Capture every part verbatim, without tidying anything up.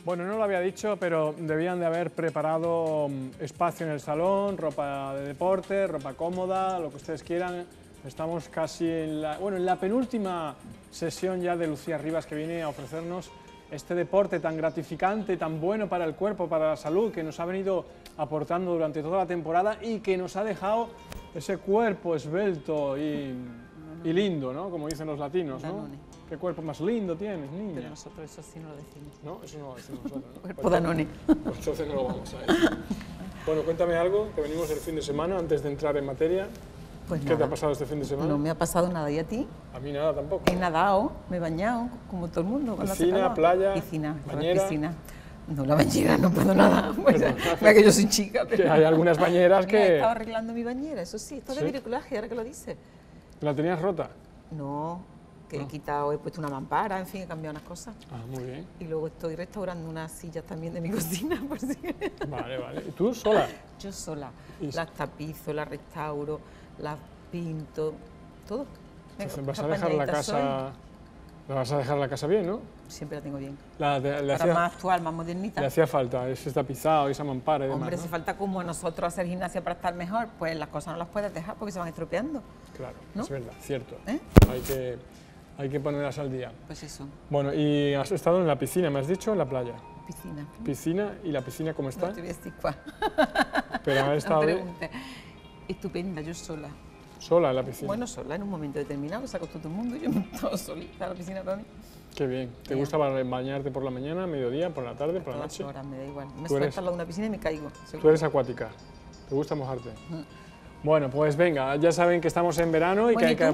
Bueno, no lo había dicho, pero debían de haber preparado espacio en el salón, ropa de deporte, ropa cómoda, lo que ustedes quieran. Estamos casi en la, bueno, en la penúltima sesión ya de Lucía Rivas, que viene a ofrecernos este deporte tan gratificante, tan bueno para el cuerpo, para la salud, que nos ha venido aportando durante toda la temporada y que nos ha dejado ese cuerpo esbelto y, y lindo, ¿no? Como dicen los latinos, ¿no? Danone. ¿Qué cuerpo más lindo tienes, niña? Pero nosotros eso sí no lo decimos. No, eso no lo decimos nosotros, ¿no? Cuerpo Danone. Pues entonces no lo vamos a decir. Bueno, cuéntame algo, que venimos el fin de semana, antes de entrar en materia. Pues ¿Qué nada, te ha pasado este fin de semana? no me ha pasado nada. ¿Y a ti? A mí nada tampoco. He nadado, me he bañado, como todo el mundo. cuando hace Piscina, calor. playa, Piscina, bañera. piscina. No, la bañera, no puedo nada. Pues, Pero, mira que yo soy chica. Pero... Que hay algunas bañeras Mira, he que... estado arreglando mi bañera, eso sí. Esto es ¿Sí? de bricolaje, ahora que lo dices. ¿La tenías rota? No, que No. he quitado, he puesto una mampara, en fin, he cambiado unas cosas. Ah, muy bien. Y luego estoy restaurando unas sillas también de mi cocina, por si... Vale, vale. ¿Y tú sola? Yo sola. Y- Las tapizo, las restauro, las pinto, todo. Venga, Entonces, vas a qué dejar la apañadita casa... La vas a dejar la casa bien, ¿no? soy. Siempre la tengo bien. La, de- le, Ahora hacía, más actual, más modernita. le hacía falta ese tapizado y esa mampara y demás, Hombre, ¿no? si falta como a nosotros hacer gimnasia para estar mejor, pues las cosas no las puedes dejar porque se van estropeando. Claro, ¿no? es verdad, cierto. ¿Eh? Hay que, hay que ponerlas al día. Pues eso, Bueno, y has estado en la piscina, me has dicho, o en la playa. piscina. Piscina, ¿y la piscina cómo está? No te voy a decir cuál. Pero haber No estado bien, preguntes. Estupenda, yo sola. sola en la piscina. Bueno, sola en un momento determinado, se acostó todo el mundo y yo me estaba solita en la piscina para mí. Qué bien. ¿Te Bien. gusta bañarte por la mañana, mediodía, por la tarde, por la Todas noche? horas, me da igual. Me Tú eres- suelto al lado de una piscina y me caigo. Tú eres acuática. ¿Te gusta mojarte? Bueno, pues venga, ya saben que estamos en verano y que Bueno, hay ¿y que...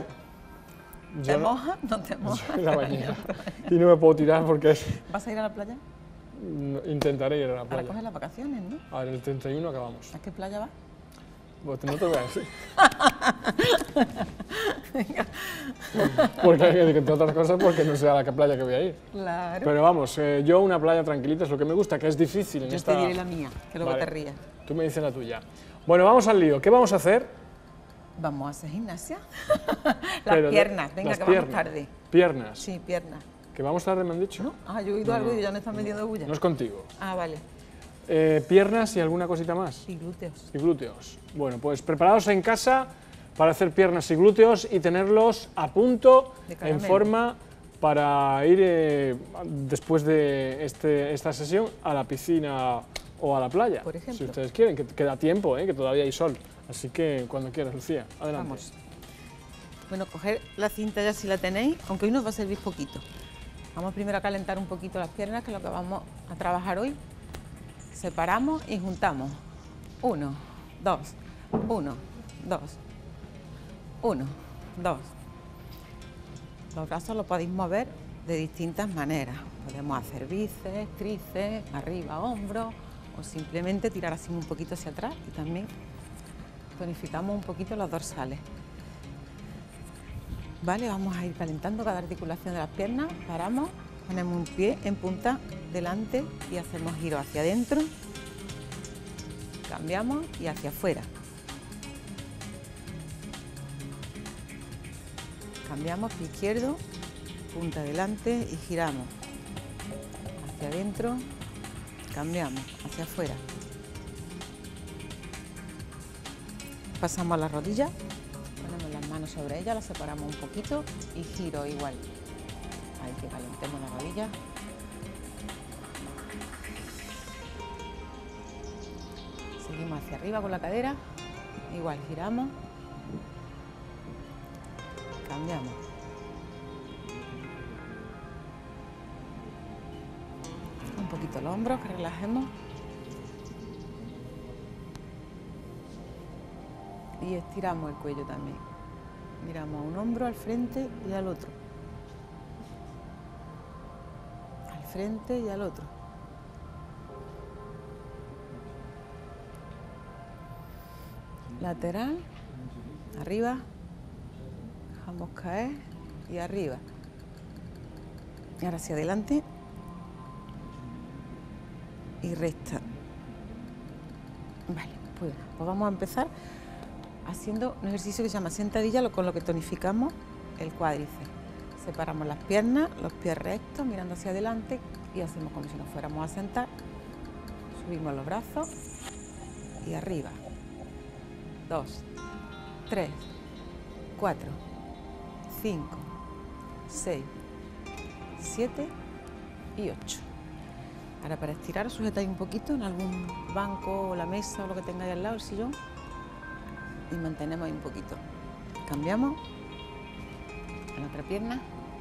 tú? Yo ¿Te no- mojas? No te mojas. en la bañera. Y no me puedo tirar porque es... ¿Vas a ir a la playa? no, intentaré ir a la Para playa. coger las vacaciones, ¿no? A ver, el treinta y uno acabamos. ¿A qué playa vas? Pues no te voy a decir. Porque, entre otras cosas, porque no sé a la playa que voy a ir. Claro. Pero vamos, eh, yo una playa tranquilita es lo que me gusta, que es difícil en Yo esta... te diré la mía, que luego Vale. te rías. Tú me dices la tuya. Bueno, vamos al lío. ¿Qué vamos a hacer? Vamos a hacer gimnasia. Las Pero, piernas, venga, las que piernas. vamos tarde. Piernas. Sí, piernas. ¿Que vamos tarde, me han dicho? ¿No? Ah, yo he oído algo y ya no están metiendo bulla. No es contigo. Ah, vale. Eh, piernas y alguna cosita más. Y glúteos. Y glúteos. Bueno, pues preparados en casa para hacer piernas y glúteos y tenerlos a punto, De en caramelo. forma, para ir eh, después de este, esta sesión a la piscina o a la playa. Por ejemplo. Si ustedes quieren, que queda tiempo, eh, que todavía hay sol. Así que cuando quieras, Lucía, adelante. Vamos. Bueno, coger la cinta ya si la tenéis, aunque hoy nos va a servir poquito. Vamos primero a calentar un poquito las piernas, que es lo que vamos a trabajar hoy. Separamos y juntamos. Uno, dos, uno, dos, uno, dos. Los brazos los podéis mover de distintas maneras. Podemos hacer bíceps, tríceps, arriba, hombros, o simplemente tirar así un poquito hacia atrás y también tonificamos un poquito los dorsales. Vale, vamos a ir calentando cada articulación de las piernas, paramos, ponemos un pie en punta delante y hacemos giro hacia adentro, cambiamos y hacia afuera. Cambiamos pie izquierdo, punta delante y giramos hacia adentro, cambiamos hacia afuera. Pasamos a la rodilla, ponemos las manos sobre ella, las separamos un poquito y giro igual. Ahí que calentemos la rodilla. Seguimos hacia arriba con la cadera, igual giramos, cambiamos. Un poquito los hombros, que relajemos. Y estiramos el cuello también. Miramos a un hombro al frente y al otro. Al frente y al otro. Lateral, arriba, dejamos caer y arriba. Y ahora hacia adelante y recta. Vale, pues, pues vamos a empezar haciendo un ejercicio que se llama sentadilla, lo- con lo que tonificamos el cuádriceps. Separamos las piernas, los pies rectos, mirando hacia adelante, y hacemos como si nos fuéramos a sentar. Subimos los brazos y arriba. Dos, tres, cuatro, cinco, seis, siete y ocho. Ahora para estirar, sujetáis un poquito en algún banco o la mesa o lo que tengáis al lado, el sillón, y mantenemos ahí un poquito. Cambiamos a la otra pierna,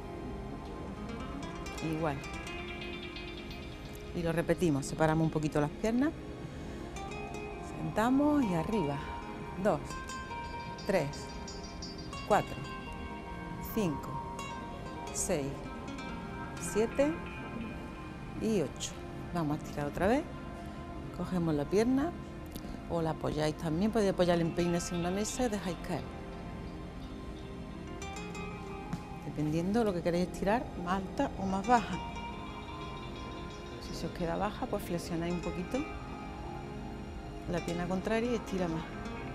igual. Y lo repetimos, separamos un poquito las piernas, sentamos y arriba. Dos, tres, cuatro, cinco, seis, siete y ocho. Vamos a estirar otra vez. Cogemos la pierna o la apoyáis también. Podéis apoyar el empeine en una mesa y dejáis caer. Dependiendo de lo que queréis estirar, más alta o más baja. Si se os queda baja, pues flexionáis un poquito la pierna contraria y estira más.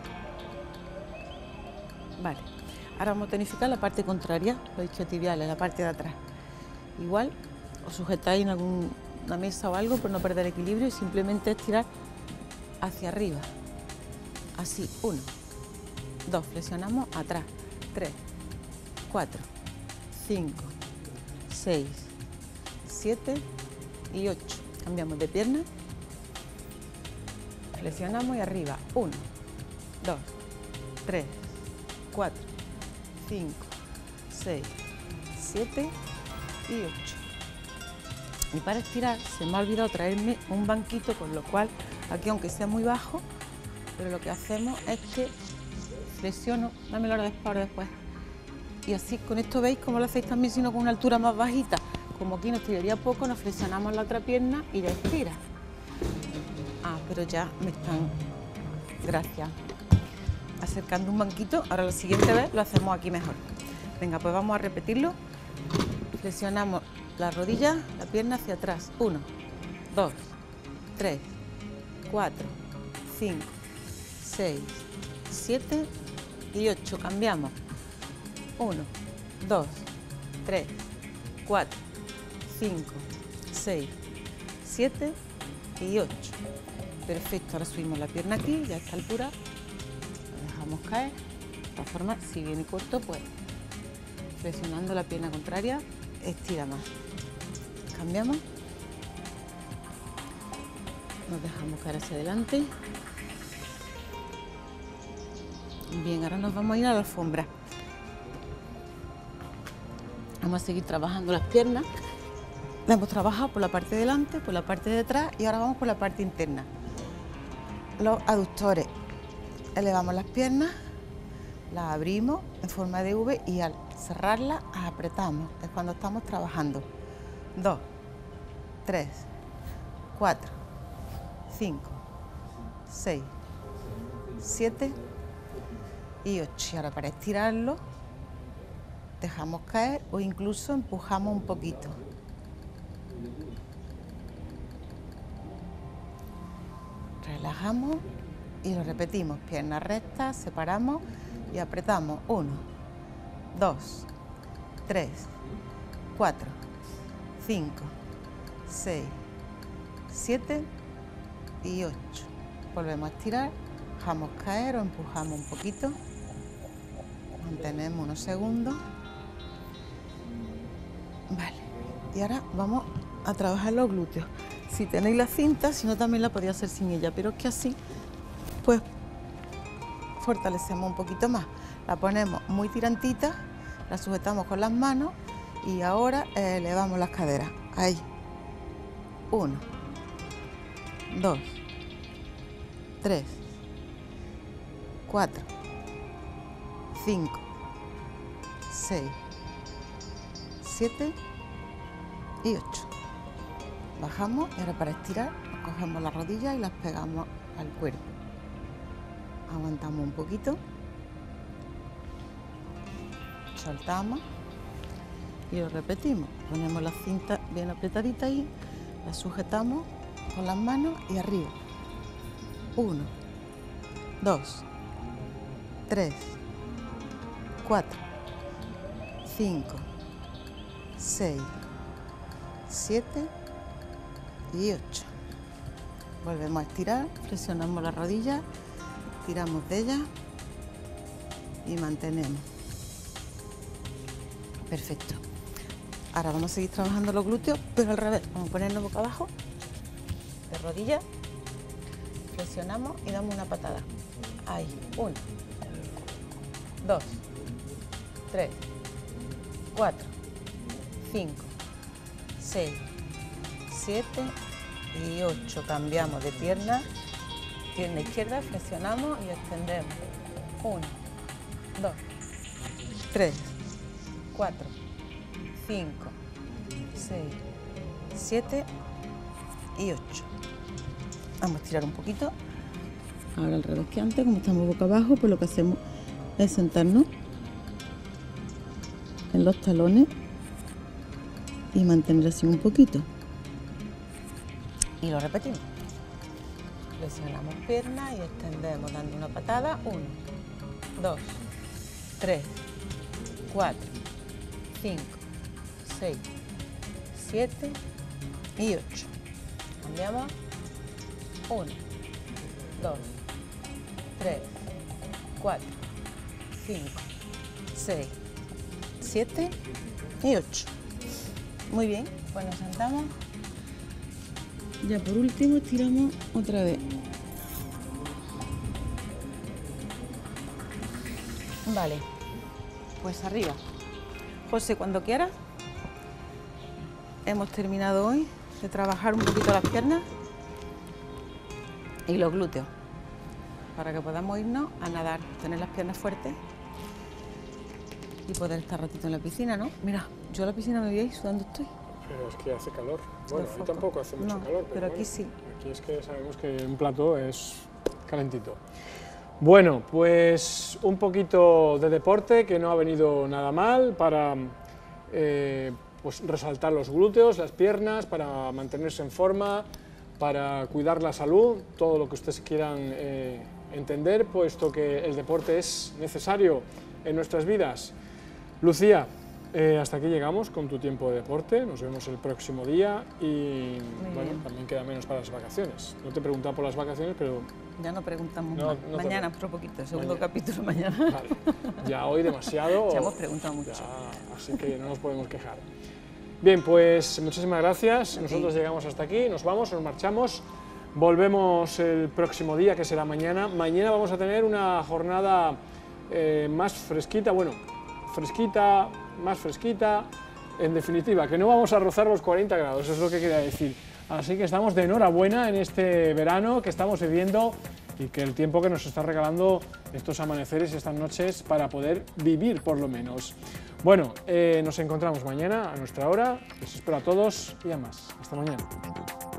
Vale, ahora vamos a tonificar la parte contraria, los isquiotibiales, la parte de atrás. Igual os sujetáis en alguna mesa o algo por no perder equilibrio y simplemente estirar hacia arriba. Así, uno, dos, flexionamos atrás, tres, cuatro, cinco, seis, siete y ocho. Cambiamos de pierna, flexionamos y arriba, uno, dos, tres, cuatro, cinco, seis, siete y ocho. Y para estirar se me ha olvidado traerme un banquito, con lo cual aquí, aunque sea muy bajo, pero lo que hacemos es que flexiono, dámelo ahora después, después. Y así con esto veis cómo lo hacéis también, sino con una altura más bajita. Como aquí nos tiraría poco, nos flexionamos la otra pierna y ya estira. Ah, pero ya me están, gracias, acercando un banquito. Ahora la siguiente vez lo hacemos aquí mejor. Venga, pues vamos a repetirlo. Flexionamos la rodilla, la pierna hacia atrás. Uno, dos, tres, cuatro, cinco, seis, siete y ocho. Cambiamos. Uno, dos, tres, cuatro, cinco, seis, siete y ocho. Perfecto, ahora subimos la pierna aquí, ya a esta altura. La dejamos caer. De esta forma, si viene corto, pues flexionando la pierna contraria, estira más. Cambiamos. Nos dejamos caer hacia adelante. Bien, ahora nos vamos a ir a la alfombra. Vamos a seguir trabajando las piernas. La hemos trabajado por la parte de delante, por la parte de atrás y ahora vamos por la parte interna. Los aductores. Elevamos las piernas, las abrimos en forma de V y al cerrarlas apretamos. Es cuando estamos trabajando. Dos, tres, cuatro, cinco, seis, siete y ocho. Y ahora para estirarlo dejamos caer o incluso empujamos un poquito. Relajamos y lo repetimos. Piernas rectas, separamos y apretamos. Uno, dos, tres, cuatro, cinco, seis, siete y ocho. Volvemos a estirar, dejamos caer o empujamos un poquito. Mantenemos unos segundos. Vale, y ahora vamos a trabajar los glúteos. Si tenéis la cinta, si no también la podéis hacer sin ella, pero es que así, pues, fortalecemos un poquito más. La ponemos muy tirantita, la sujetamos con las manos y ahora eh, elevamos las caderas. Ahí. Uno, dos, tres, cuatro, cinco, seis, siete y ocho. Bajamos y ahora para estirar cogemos las rodillas y las pegamos al cuerpo. Aguantamos un poquito, soltamos y lo repetimos. Ponemos la cinta bien apretadita ahí, la sujetamos con las manos y arriba. Uno, dos, tres, cuatro, cinco, seis, siete y ocho. Volvemos a estirar, flexionamos la rodilla, tiramos de ella y mantenemos. Perfecto. Ahora vamos a seguir trabajando los glúteos, pero al revés. Vamos a ponernos boca abajo, de rodillas, flexionamos y damos una patada. Ahí, uno, dos, tres, cuatro, cinco, seis, siete y ocho. Cambiamos de pierna, pierna izquierda, flexionamos y extendemos. uno, dos, tres, cuatro, cinco, seis, siete y ocho. Vamos a estirar un poquito. Ahora al revés que antes, como estamos boca abajo, pues lo que hacemos es sentarnos en los talones y mantener así un poquito. Y lo repetimos. Flexionamos piernas y extendemos dando una patada. uno, dos, tres, cuatro, cinco, seis, siete y ocho. Cambiamos. uno, dos, tres, cuatro, cinco, seis, siete y ocho. Muy bien, pues nos sentamos. Ya por último estiramos otra vez. Vale, pues arriba. José, cuando quieras. Hemos terminado hoy de trabajar un poquito las piernas y los glúteos, para que podamos irnos a nadar, tener las piernas fuertes y poder estar ratito en la piscina, ¿no? Mira, yo a la piscina me voy a ir sudando estoy. Pero es que hace calor. Bueno, ahí tampoco hace mucho no, calor. Pero, pero aquí bueno, sí. Aquí es que sabemos que un plato es calentito. Bueno, pues un poquito de deporte que no ha venido nada mal para eh, pues resaltar los glúteos, las piernas, para mantenerse en forma, para cuidar la salud, todo lo que ustedes quieran eh, entender, puesto que el deporte es necesario en nuestras vidas. Lucía, eh, hasta aquí llegamos con tu tiempo de deporte, nos vemos el próximo día y bueno, también queda menos para las vacaciones. No te he preguntado por las vacaciones, pero... Ya no preguntamos no, más. No mañana, te... otro poquito, segundo mañana. capítulo mañana. Vale. Ya hoy demasiado... Ya hemos preguntado mucho. Ya, así que no nos podemos quejar. Bien, pues muchísimas gracias. Nosotros llegamos hasta aquí, nos vamos, nos marchamos. Volvemos el próximo día, que será mañana. Mañana vamos a tener una jornada eh, más fresquita, bueno, fresquita, más fresquita, en definitiva, que no vamos a rozar los cuarenta grados, eso es lo que quería decir. Así que estamos de enhorabuena en este verano que estamos viviendo y que el tiempo que nos está regalando estos amaneceres y estas noches para poder vivir, por lo menos. Bueno, eh, nos encontramos mañana a nuestra hora, les espero a todos y a más. Hasta mañana.